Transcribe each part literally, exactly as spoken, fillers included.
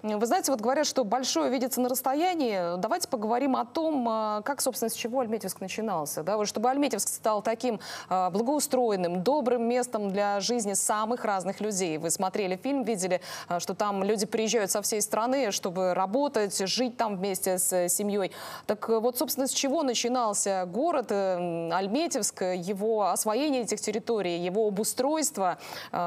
Вы знаете, вот говорят, что большое видится на расстоянии. Давайте поговорим о том, как, собственно, с чего Альметьевск начинался. Да? Вот чтобы Альметьевск стал таким благоустроенным, добрым местом для жизни самых разных людей. Вы смотрели фильм, видели, что там люди приезжают со всей страны, чтобы работать, жить там вместе с семьей. Так вот, собственно, с чего начинался город Альметьевск, его освоение этих территорий, его обустройство?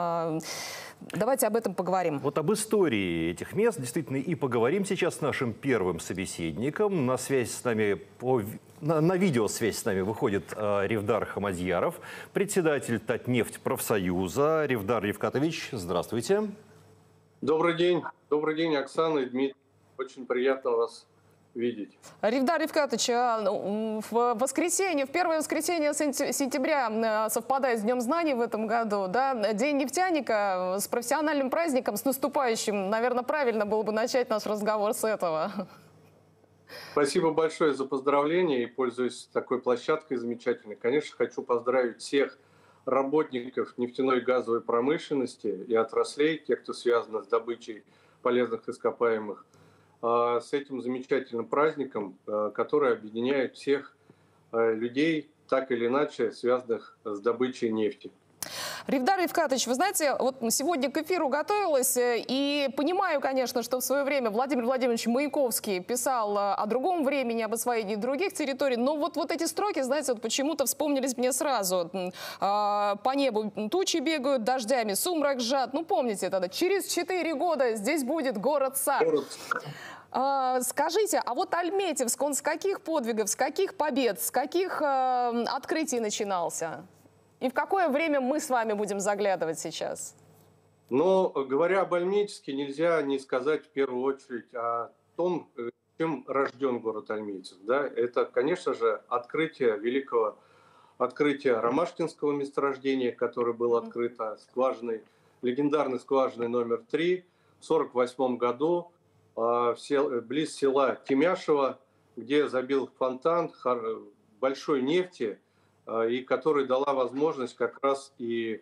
Давайте об этом поговорим. Вот об истории этих мест действительно и поговорим сейчас с нашим первым собеседником. На связь с нами, по, на, на видеосвязь с нами выходит э, Ревдар Хамадьяров, председатель Татнефть профсоюза. Ревдар Ревкатович, здравствуйте. Добрый день. Добрый день, Оксана и Дмитрий. Очень приятно вас видеть. Ревдар Ревкатович, в воскресенье, в первое воскресенье сентября совпадает с Днем знаний в этом году, да? День нефтяника с профессиональным праздником, с наступающим. Наверное, правильно было бы начать наш разговор с этого. Спасибо большое за поздравления и, пользуясь такой площадкой замечательной, конечно, хочу поздравить всех работников нефтяной и газовой промышленности и отраслей, тех, кто связан с добычей полезных ископаемых, с этим замечательным праздником, который объединяет всех людей, так или иначе связанных с добычей нефти. Ревдар Ревкатович, вы знаете, вот сегодня к эфиру готовилась и понимаю, конечно, что в свое время Владимир Владимирович Маяковский писал о другом времени, об освоении других территорий, но вот, вот эти строки, знаете, вот почему-то вспомнились мне сразу. По небу тучи бегают, дождями сумрак сжат. Ну, помните это, через четыре года здесь будет город-сад. Город. А, скажите, а вот Альметьевск, он с каких подвигов, с каких побед, с каких э, открытий начинался? И в какое время мы с вами будем заглядывать сейчас? Но, говоря об Альметьевске, нельзя не сказать в первую очередь о том, чем рожден город Альметьевск. Да? Это, конечно же, открытие великого открытия Ромашкинского месторождения, которое было открыто скважиной, легендарной скважиной номер три в сорок восьмом году в сел, близ села Тимяшево, где забил фонтан большой нефти, и которая дала возможность как раз и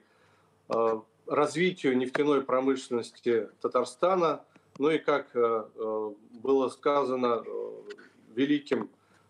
развитию нефтяной промышленности Татарстана. Ну и, как было сказано великим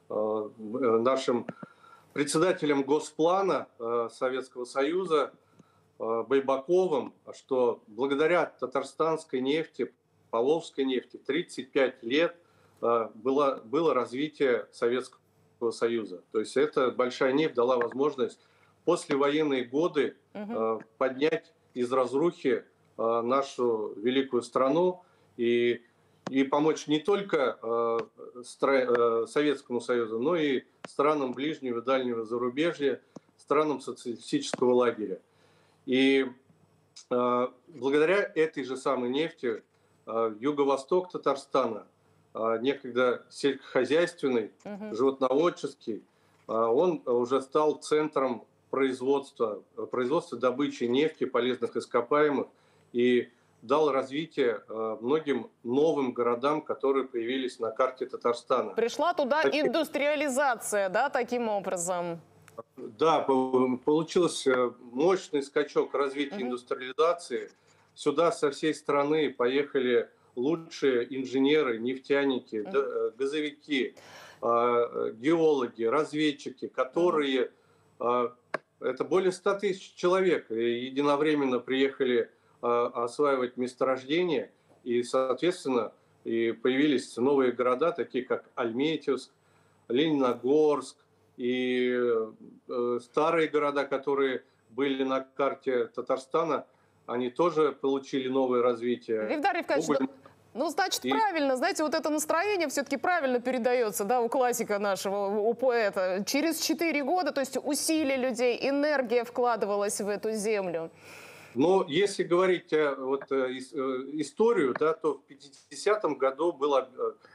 нашим председателем Госплана Советского Союза Байбаковым, что благодаря татарстанской нефти, Павловской нефти тридцать пять лет было, было развитие Советского Союза. То есть эта большая нефть дала возможность в послевоенные годы uh-huh. поднять из разрухи нашу великую страну и, и помочь не только Советскому Союзу, но и странам ближнего и дальнего зарубежья, странам социалистического лагеря. И благодаря этой же самой нефти юго-восток Татарстана, некогда сельскохозяйственный, uh-huh. животноводческий, он уже стал центром производства, производства добычи нефти, полезных ископаемых и дал развитие многим новым городам, которые появились на карте Татарстана. Пришла туда так... индустриализация, да, таким образом? Да, получился мощный скачок развития uh-huh. индустриализации. Сюда со всей страны поехали лучшие инженеры, нефтяники, uh-huh. газовики, геологи, разведчики, которые, это более ста тысяч человек, единовременно приехали осваивать месторождения, и, соответственно, и появились новые города, такие как Альметьевск, Лениногорск, и старые города, которые были на карте Татарстана, они тоже получили новое развитие. Ревдар Ревкатович, Уголь... ну, значит, и... правильно, знаете, вот это настроение все-таки правильно передается, да, у классика нашего, у поэта. Через четыре года, то есть усилия людей, энергия вкладывалась в эту землю. Но если говорить вот, историю, да, то в пятидесятом году было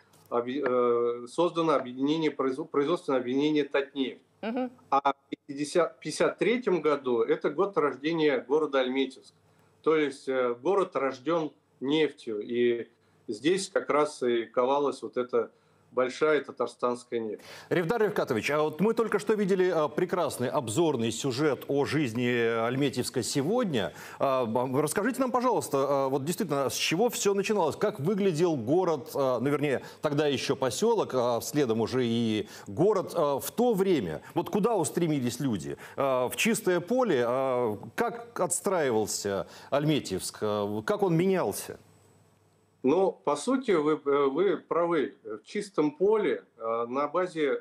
создано объединение, производственное объединение Татнефть. Uh-huh. А в пятьдесят третьем году это год рождения города Альметьевск. То есть город рожден нефтью. И здесь как раз и ковалась вот эта большая татарстанская нефть. Ревдар Ревкатович, а вот мы только что видели а, прекрасный обзорный сюжет о жизни Альметьевска сегодня. А, расскажите нам, пожалуйста, а, вот действительно, с чего все начиналось? Как выглядел город, а, ну, вернее, тогда еще поселок, а следом уже и город а, в то время? Вот куда устремились люди? А, в чистое поле? А, как отстраивался Альметьевск? А, как он менялся? Ну, по сути, вы, вы правы. В чистом поле на базе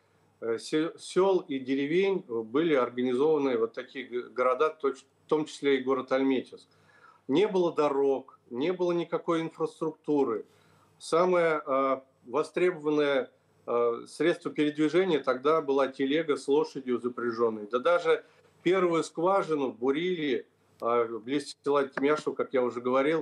сел и деревень были организованы вот такие города, в том числе и город Альметьевск. Не было дорог, не было никакой инфраструктуры. Самое востребованное средство передвижения тогда была телега с лошадью запряженной. Да даже первую скважину бурили близ села Тимяшево, как я уже говорил,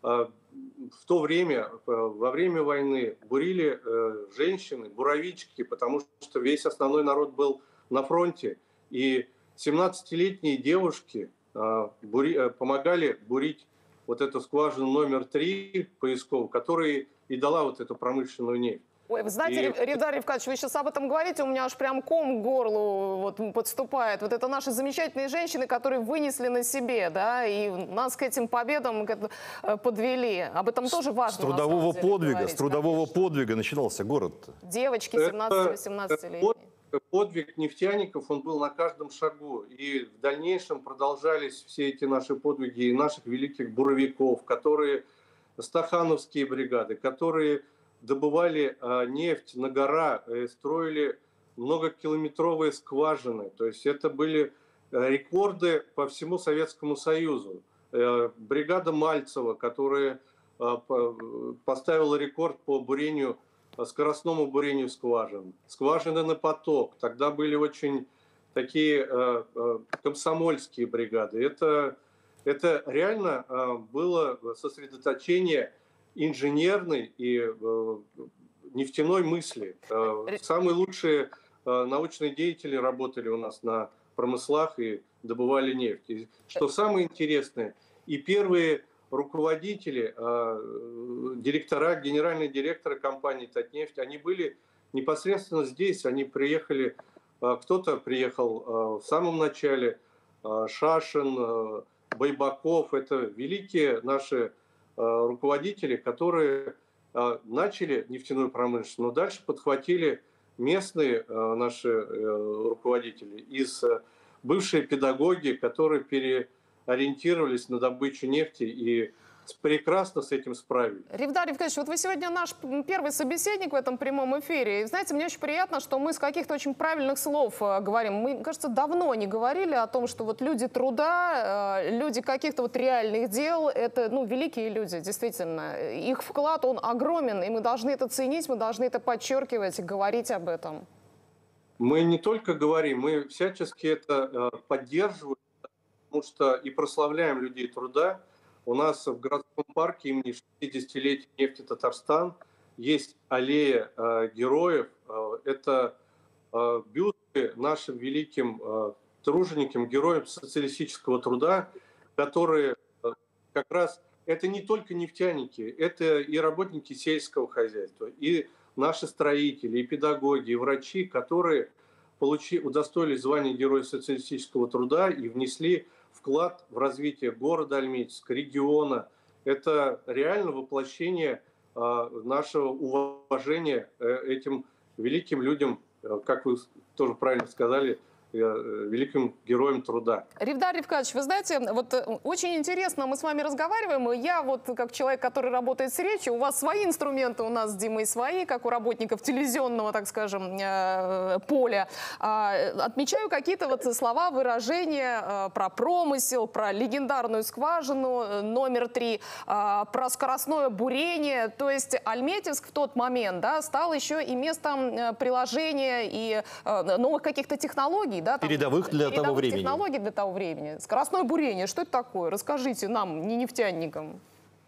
в то время, во время войны, бурили э, женщины, буровички, потому что весь основной народ был на фронте. И семнадцатилетние девушки э, бури, э, помогали бурить вот эту скважину номер три поисковую, которая и дала вот эту промышленную нефть. Ой, вы знаете, и... Ревдар Ревкатович, вы сейчас об этом говорите, у меня аж прям ком к горлу вот подступает. Вот это наши замечательные женщины, которые вынесли на себе, да, и нас к этим победам подвели. Об этом тоже важно. С трудового деле, подвига, говорить, с трудового конечно. подвига начинался город. Девочки семнадцати-восемнадцатилетние. Подвиг нефтяников, он был на каждом шагу. И в дальнейшем продолжались все эти наши подвиги и наших великих буровиков, которые, стахановские бригады, которые добывали а, нефть на горах, э, строили многокилометровые скважины. То есть это были э, рекорды по всему Советскому Союзу. Э, бригада Мальцева, которая э, по, поставила рекорд по бурению, скоростному бурению скважин. Скважины на поток. Тогда были очень такие э, э, комсомольские бригады. Это, это реально э, было сосредоточение инженерной и э, нефтяной мысли. Э, самые лучшие э, научные деятели работали у нас на промыслах и добывали нефть. И, что самое интересное, и первые руководители, э, директора, генеральные директоры компании «Татнефть», они были непосредственно здесь. Они приехали, э, кто-то приехал э, в самом начале, э, Шашин, э, Байбаков. Это великие наши руководители, которые начали нефтяную промышленность, но дальше подхватили местные наши руководители из бывшие педагоги, которые переориентировались на добычу нефти и прекрасно с этим справились. Ревдар Ревкатович, вот вы сегодня наш первый собеседник в этом прямом эфире. И, знаете, мне очень приятно, что мы с каких-то очень правильных слов говорим. Мы, кажется, давно не говорили о том, что вот люди труда, люди каких-то вот реальных дел, это, ну, великие люди, действительно. Их вклад, он огромен, и мы должны это ценить, мы должны это подчеркивать и говорить об этом. Мы не только говорим, мы всячески это поддерживаем, потому что и прославляем людей труда. У нас в городском парке имени шестидесятилетия нефти Татарстан есть аллея э, героев. Э, это э, бюсты нашим великим э, труженикам, героям социалистического труда, которые э, как раз, это не только нефтяники, это и работники сельского хозяйства, и наши строители, и педагоги, и врачи, которые получили, удостоились звания Героя социалистического труда и внесли вклад в развитие города Альметьевска, региона. Это реально воплощение э, нашего уважения э, этим великим людям, э, как вы тоже правильно сказали, великим героем труда. Ревдар Ревкатович, вы знаете, вот очень интересно, мы с вами разговариваем, и я вот как человек, который работает с речью, у вас свои инструменты, у нас с Димой свои, как у работников телевизионного, так скажем, поля. Отмечаю какие-то вот слова, выражения про промысел, про легендарную скважину номер три, про скоростное бурение. То есть Альметьевск в тот момент, да, стал еще и местом приложения и новых каких-то технологий. Да, там, передовых для передовых того времени. Технологий для того времени. Скоростное бурение, что это такое? Расскажите нам, не нефтяникам.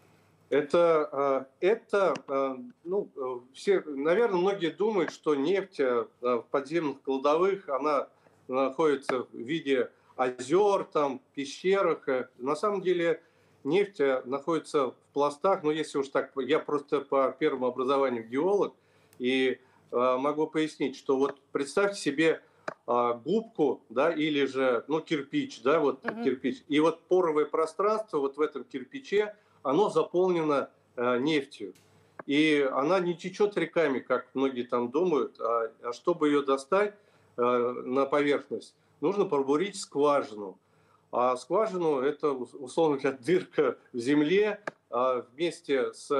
Это, это ну, все, наверное, многие думают, что нефть в подземных кладовых, она находится в виде озер, там, пещерах. На самом деле нефть находится в пластах, но если уж так, я просто по первому образованию геолог, И э, могу пояснить, что вот представьте себе э, губку, да, или же, ну, кирпич, да, вот mm-hmm. кирпич. И вот поровое пространство вот в этом кирпиче, оно заполнено э, нефтью. И она не течет реками, как многие там думают, а, а чтобы ее достать э, на поверхность, нужно пробурить скважину. А скважину – это, условно говоря, дырка в земле а, вместе с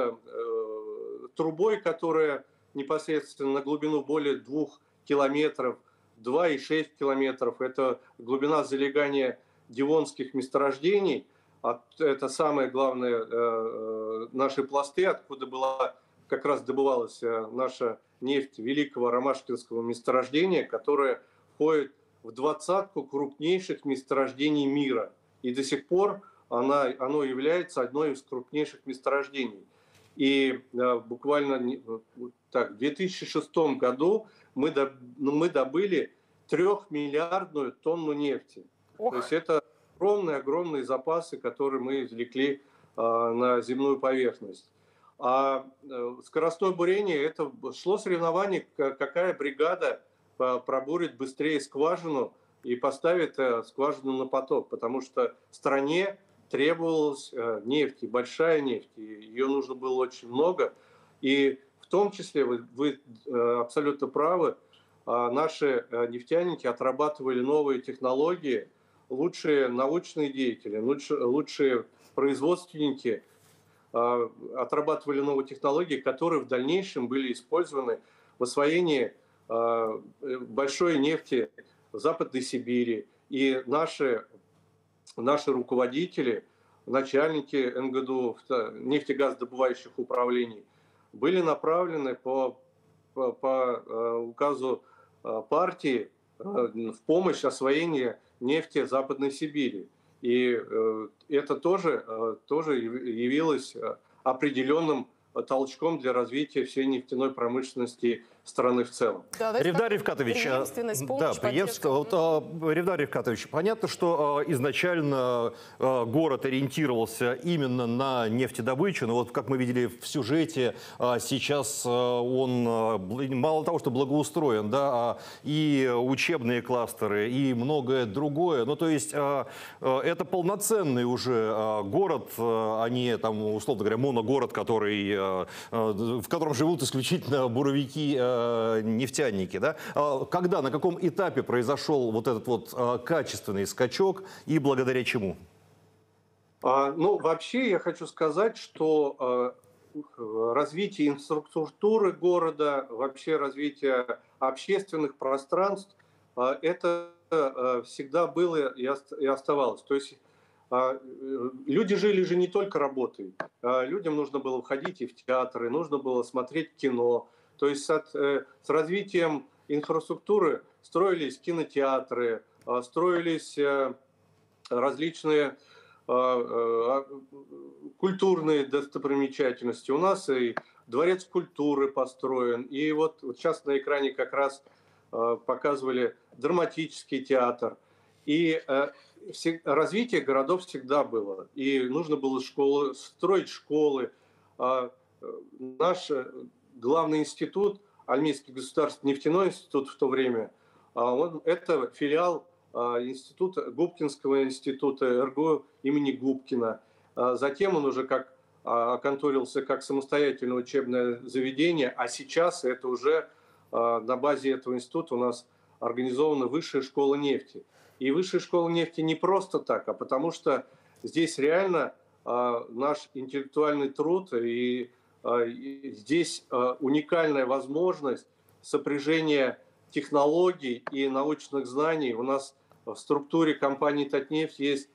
э, трубой, которая непосредственно на глубину более двух километров, два и шесть километров. Это глубина залегания девонских месторождений. Это самое главное, э, наши пласты, откуда была, как раз добывалась наша нефть великого ромашкинского месторождения, которое входит в двадцатку крупнейших месторождений мира. И до сих пор она, оно является одной из крупнейших месторождений. И э, буквально так, в две тысячи шестом году мы, доб, мы добыли трехмиллиардную тонну нефти. Ох. То есть это огромные-огромные запасы, которые мы извлекли э, на земную поверхность. А э, скоростное бурение, это шло соревнование, какая бригада пробурит быстрее скважину и поставит скважину на поток, потому что стране требовалась нефть, большая нефть, и ее нужно было очень много. И в том числе, вы, вы абсолютно правы, наши нефтяники отрабатывали новые технологии, лучшие научные деятели, лучшие, лучшие производственники отрабатывали новые технологии, которые в дальнейшем были использованы в освоении большой нефти в Западной Сибири. И наши, наши руководители, начальники эн гэ дэ у, нефтегазодобывающих управлений, были направлены по, по, по указу партии в помощь освоению нефти Западной Сибири. И это тоже, тоже явилось определенным толчком для развития всей нефтяной промышленности страны в целом. Да, Ревдар Рифкатович, да, приемство. Вот, Ревдар Рифкатович, понятно, что изначально город ориентировался именно на нефтедобычу, но вот как мы видели в сюжете, сейчас он мало того, что благоустроен, да, и учебные кластеры, и многое другое. Ну, то есть это полноценный уже город, а не там, условно говоря, моногород, который, в котором живут исключительно буровики, нефтяники, да? Когда, на каком этапе произошел вот этот вот качественный скачок и благодаря чему? А, ну, вообще я хочу сказать, что а, развитие инфраструктуры города, вообще развитие общественных пространств, а, это а, всегда было и, ост и оставалось. То есть а, люди жили же не только работой. А, людям нужно было ходить и в театры, нужно было смотреть кино. То есть с, э, с развитием инфраструктуры строились кинотеатры, э, строились э, различные э, э, культурные достопримечательности. У нас и дворец культуры построен. И вот, вот сейчас на экране как раз э, показывали драматический театр. И э, все, развитие городов всегда было. И нужно было школы, строить школы. Э, наш главный институт, Альметьевский государственный нефтяной институт в то время, он, это филиал института, Губкинского института эр гэ у имени Губкина. Затем он уже как оконторился как самостоятельное учебное заведение, а сейчас это уже на базе этого института у нас организована Высшая школа нефти. И Высшая школа нефти не просто так, а потому что здесь реально наш интеллектуальный труд и здесь уникальная возможность сопряжения технологий и научных знаний. У нас в структуре компании «Татнефть» есть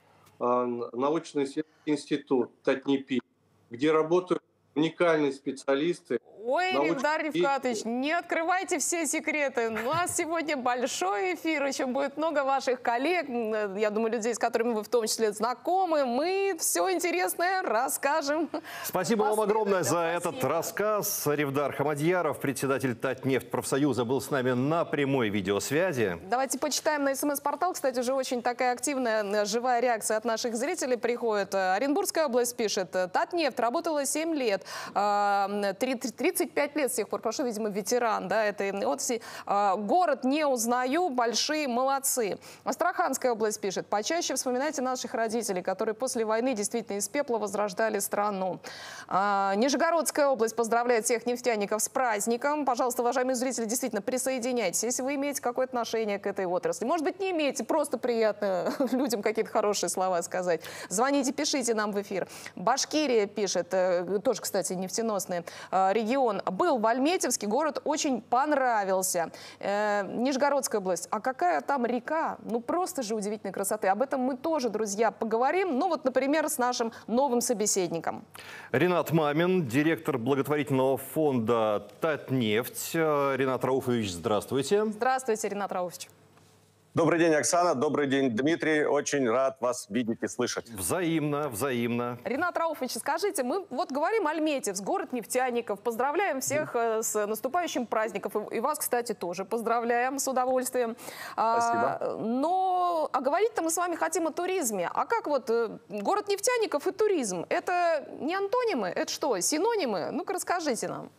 научный институт «Татнепи», где работают уникальные специалисты. Ой, Ревдар Рифкатович, не открывайте все секреты. У нас сегодня большой эфир, еще будет много ваших коллег, я думаю, людей, с которыми вы в том числе знакомы. Мы все интересное расскажем. Спасибо вам огромное за этот рассказ. Ревдар Хамадьяров, председатель Татнефть профсоюза, был с нами на прямой видеосвязи. Давайте почитаем на смс-портал. Кстати, уже очень такая активная, живая реакция от наших зрителей приходит. Оренбургская область пишет: Татнефть работала семь лет. тридцать тридцать пять лет с тех пор прошло, видимо, ветеран, да, этой отрасли. Город не узнаю, большие молодцы. Астраханская область пишет: почаще вспоминайте наших родителей, которые после войны действительно из пепла возрождали страну. Нижегородская область поздравляет всех нефтяников с праздником. Пожалуйста, уважаемые зрители, действительно присоединяйтесь, если вы имеете какое-то отношение к этой отрасли. Может быть, не имеете, просто приятно людям какие-то хорошие слова сказать. Звоните, пишите нам в эфир. Башкирия пишет, тоже, кстати, нефтеносный регион. Был в Альметьевске, город очень понравился. Нижегородская область. А какая там река? Ну, просто же удивительной красоты. Об этом мы тоже, друзья, поговорим. Ну, вот, например, с нашим новым собеседником. Ренат Мамин, директор благотворительного фонда «Татнефть». Ренат Рауфович, здравствуйте. Здравствуйте, Ренат Рауфович. Добрый день, Оксана. Добрый день, Дмитрий. Очень рад вас видеть и слышать. Взаимно, взаимно. Ренат Рауфович, скажите, мы вот говорим Альметьевск, город нефтяников. Поздравляем всех с наступающим праздником. И вас, кстати, тоже поздравляем с удовольствием. Спасибо. А, но а говорить-то мы с вами хотим о туризме. А как вот город нефтяников и туризм? Это не антонимы? Это что, синонимы? Ну-ка расскажите нам.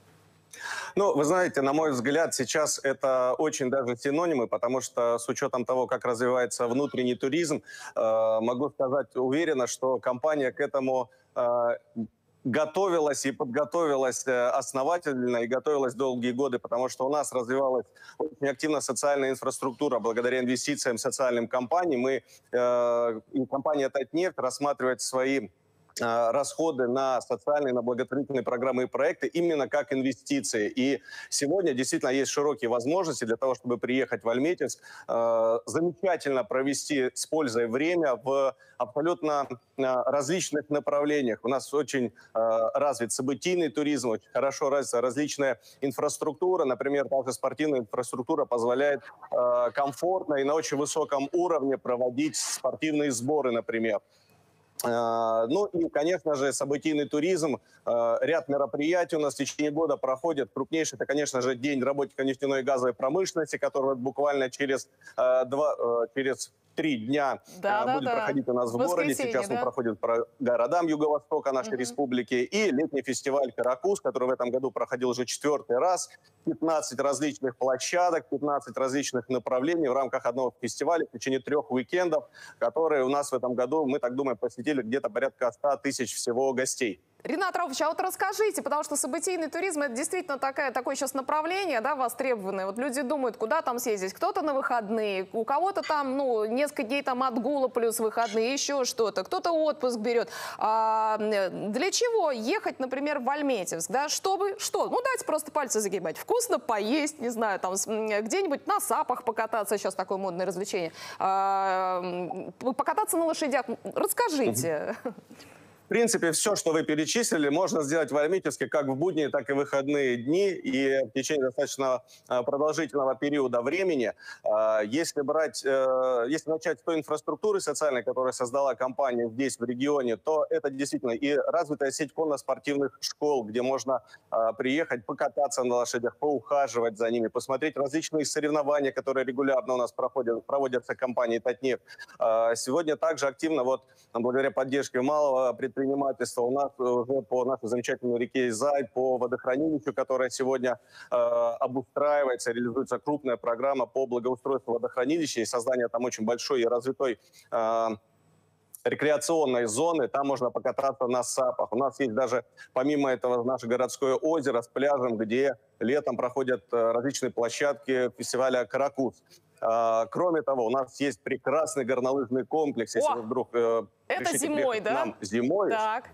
Ну, вы знаете, на мой взгляд, сейчас это очень даже синонимы, потому что с учетом того, как развивается внутренний туризм, э, могу сказать уверенно, что компания к этому э, готовилась и подготовилась основательно и готовилась долгие годы, потому что у нас развивалась очень активно социальная инфраструктура благодаря инвестициям социальным компаниям. Мы, э, и компания «Татнефть» рассматривает свои расходы на социальные, на благотворительные программы и проекты именно как инвестиции. И сегодня действительно есть широкие возможности для того, чтобы приехать в Альметьевск, э, замечательно провести с пользой время в абсолютно различных направлениях. У нас очень э, развит событийный туризм, очень хорошо развита различная инфраструктура. Например, также спортивная инфраструктура позволяет э, комфортно и на очень высоком уровне проводить спортивные сборы, например. Ну и, конечно же, событийный туризм. Ряд мероприятий у нас в течение года проходят. Крупнейший — это, конечно же, День работника нефтяной и газовой промышленности, который буквально через, два, через три дня да, будет да, проходить да. у нас в городе. Сейчас да? он проходит по городам Юго-Востока нашей угу. республики. И летний фестиваль «Каракуз», который в этом году проходил уже четвертый раз. пятнадцать различных площадок, пятнадцать различных направлений в рамках одного фестиваля в течение трех уикендов, которые у нас в этом году, мы так думаем, посетили где-то порядка ста тысяч всего гостей. Ренат Рауфович, а вот расскажите, потому что событийный туризм — это действительно такая, такое сейчас направление, да, востребованное. Вот люди думают, куда там съездить. Кто-то на выходные, у кого-то там, ну, несколько дней там отгула плюс выходные, еще что-то. Кто-то отпуск берет. А для чего ехать, например, в Альметьевск, да, чтобы, что? Ну, дайте просто пальцы загибать. Вкусно поесть, не знаю, там, где-нибудь на сапах покататься, сейчас такое модное развлечение. А, покататься на лошадях. Расскажите. В принципе, все, что вы перечислили, можно сделать в Альметьевске как в будние, так и в выходные дни и в течение достаточно продолжительного периода времени. Если брать, если начать с той инфраструктуры социальной, которую создала компания здесь, в регионе, то это действительно и развитая сеть конно-спортивных школ, где можно приехать, покататься на лошадях, поухаживать за ними, посмотреть различные соревнования, которые регулярно у нас проходят, проводятся компанией «Татнефть». Сегодня также активно, вот благодаря поддержке малого предприятия, предпринимательства у нас уже по нашей замечательной реке Изай, по водохранилищу, которое сегодня э, обустраивается, реализуется крупная программа по благоустройству водохранилища и созданию там очень большой и развитой э, рекреационной зоны. Там можно покататься на сапах. У нас есть даже, помимо этого, наше городское озеро с пляжем, где летом проходят э, различные площадки фестиваля «Каракуз». Uh, кроме того, у нас есть прекрасный горнолыжный комплекс, если О, вы вдруг э, это зимой, да? к нам зимой,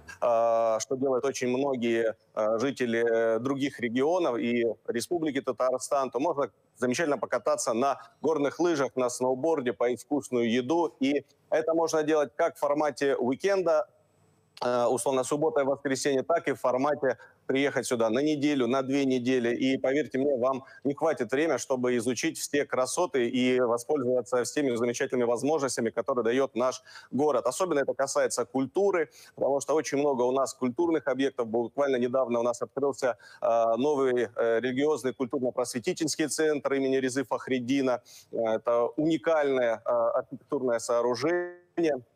uh, что делают очень многие uh, жители других регионов и Республики Татарстан, то можно замечательно покататься на горных лыжах, на сноуборде, поесть вкусную еду. И это можно делать как в формате уикенда, uh, условно суббота и воскресенье, так и в формате приехать сюда на неделю, на две недели. И поверьте мне, вам не хватит времени, чтобы изучить все красоты и воспользоваться всеми замечательными возможностями, которые дает наш город. Особенно это касается культуры, потому что очень много у нас культурных объектов. Буквально недавно у нас открылся э, новый э, религиозный культурно-просветительский центр имени Резы Фахриддина. Это уникальное э, архитектурное сооружение.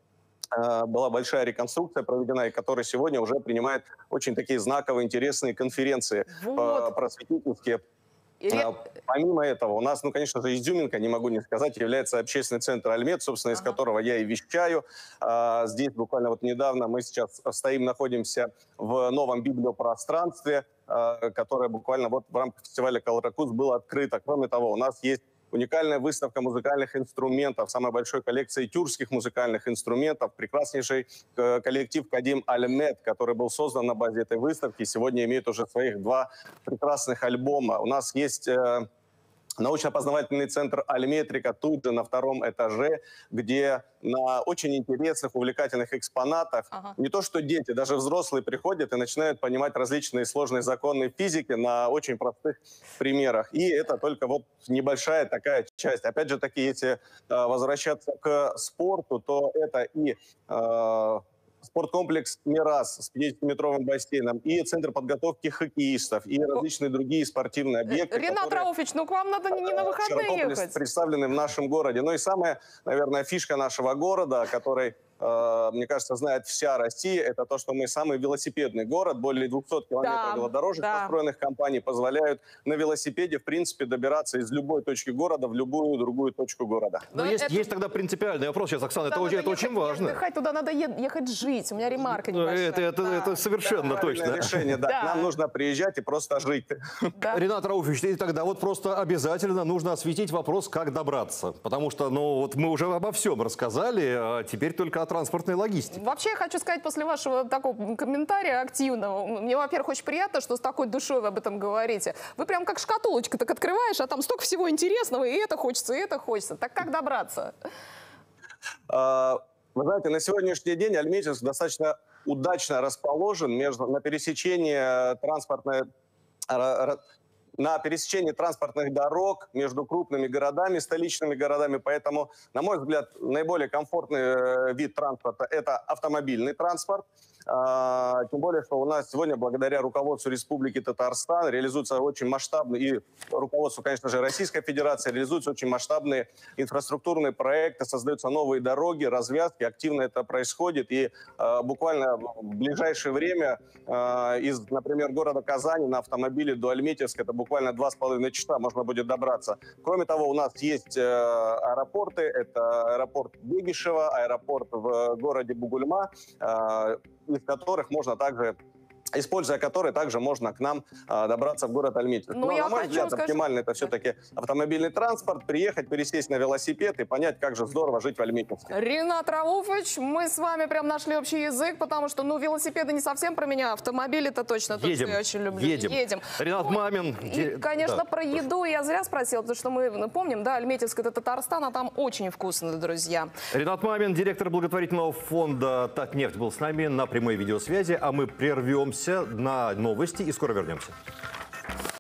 была большая реконструкция проведена, и которая сегодня уже принимает очень такие знаковые, интересные конференции Вот. просветительские. Ре- Помимо этого, у нас, ну, конечно же, изюминка, не могу не сказать, является общественный центр «Альмед», собственно, из Ага. которого я и вещаю. А, здесь буквально вот недавно мы сейчас стоим, находимся в новом библиопространстве, а, которое буквально вот в рамках фестиваля «Колоракус» было открыто. Кроме того, у нас есть уникальная выставка музыкальных инструментов, самой большой коллекции тюркских музыкальных инструментов, прекраснейший э, коллектив «Кадим Альмед», который был создан на базе этой выставки, сегодня имеет уже своих два прекрасных альбома. У нас есть э, научно-познавательный центр «Альметрика» тут же на втором этаже, где на очень интересных, увлекательных экспонатах Ага. не то что дети, даже взрослые приходят и начинают понимать различные сложные законы физики на очень простых примерах. И это только вот небольшая такая часть. Опять же таки, если э, возвращаться к спорту, то это и э, спорткомплекс «Мирас» с пятидесятиметровым бассейном, и центр подготовки хоккеистов, и различные другие спортивные объекты, Ренат которые Рауфович, ну к вам надо не на выходные широко ехать. представлены в нашем городе. Ну и самая, наверное, фишка нашего города, которой, э, мне кажется, знает вся Россия, это то, что мы самый велосипедный город. Более двухсот километров Да, велодорожек да. построенных компаний позволяют на велосипеде, в принципе, добираться из любой точки города в любую другую точку города. Но Да, есть, это- есть тогда принципиальный вопрос сейчас, Оксана, это, Туда очень, надо это очень ехать не важно. отдыхать, туда надо е- ехать жить. У меня ремарка Ну, небольшая. это, это, Да. это совершенно Правильное точно. решение, да. Да. Нам нужно приезжать и просто жить. Да. Ренат Рауфович, и тогда вот просто обязательно нужно осветить вопрос, как добраться. Потому что, ну, вот мы уже обо всем рассказали, а теперь только о транспортной логистике. Вообще, я хочу сказать, после вашего такого комментария активного, мне, во-первых, очень приятно, что с такой душой вы об этом говорите. Вы прям как шкатулочка так открываешь, а там столько всего интересного, и это хочется, и это хочется. Так как добраться? А, Вы знаете, на сегодняшний день Альметьевск достаточно удачно расположен между, на пересечении транспортной, ра- ра- на пересечении транспортных дорог между крупными городами, столичными городами. Поэтому, на мой взгляд, наиболее комфортный э, вид транспорта – это автомобильный транспорт. А, Тем более, что у нас сегодня, благодаря руководству Республики Татарстан, реализуются очень масштабные, и руководству, конечно же, Российской Федерации, реализуются очень масштабные инфраструктурные проекты, создаются новые дороги, развязки, активно это происходит. И э, буквально в ближайшее время э, из, например, города Казани на автомобиле до Альметьевска, это буквально два с половиной часа можно будет добраться. Кроме того, у нас есть э, аэропорты, это аэропорт Бегишева, аэропорт в городе Бугульма, э, из которых можно также, используя которые, также можно к нам а, добраться в город Альметьевск. Ну, Но, я на мой хочу взгляд, сказать, оптимально это все-таки автомобильный транспорт, приехать, пересесть на велосипед и понять, как же здорово жить в Альметьевске. Ренат Рауфович, мы с вами прям нашли общий язык, потому что, ну, велосипеды не совсем про меня, автомобили-то точно то, Едем, что я очень люблю. едем. Едем. Ренат Ну, Мамин. И, ди- конечно, да. про еду я зря спросила, потому что мы ну, помним, да, Альметьевск – это Татарстан, а там очень вкусно, друзья. Ренат Мамин, директор благотворительного фонда «Татнефть», был с нами на прямой видеосвязи, а мы прервемся на новости и скоро вернемся.